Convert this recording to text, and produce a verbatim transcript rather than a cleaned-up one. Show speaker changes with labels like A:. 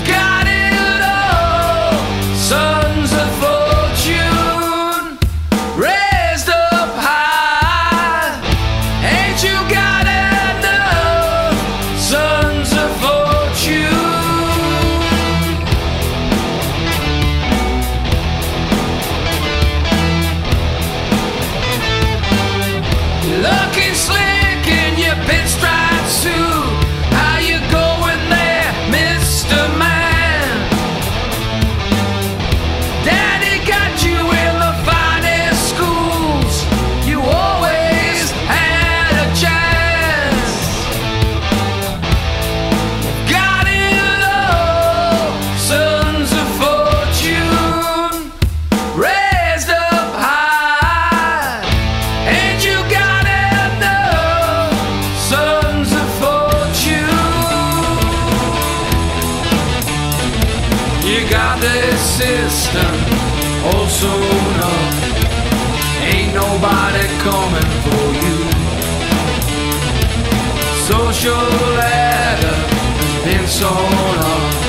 A: got it all, sons of fortune, raised up high. Ain't you got enough, sons of fortune? Looking slick in your pinstripe suit. How you going there, Mister Man? Daddy got you in the finest schools. You always had a chance. Got it all, sons of fortune, raised up high. Ain't you got enough, sons of fortune? You got this system all sewn up. Ain't nobody coming for you. Social ladder been sewn up.